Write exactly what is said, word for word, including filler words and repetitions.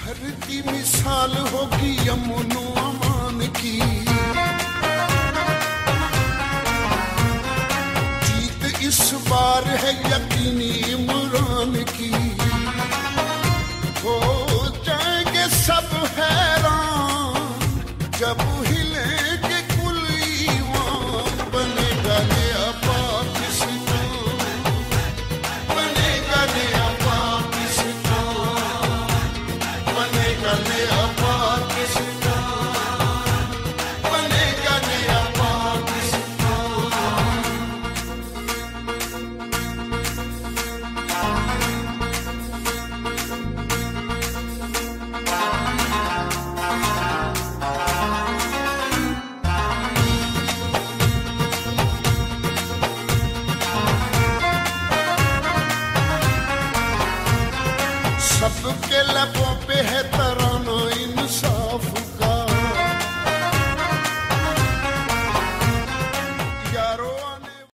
धरती मिसाल होगी यमुनो अमान की, जीत इस बार है यकीनी इमरान की। हो जाएंगे सब हैरान जब हिलेंगे कुल ईवान, बनेगा नया पाकिस्तान, बनेगा नया पाकिस्तान, बनेगा नया पाकिस्तान, बनेगा नया पाकिस्तान। सबके लबों पे है तरा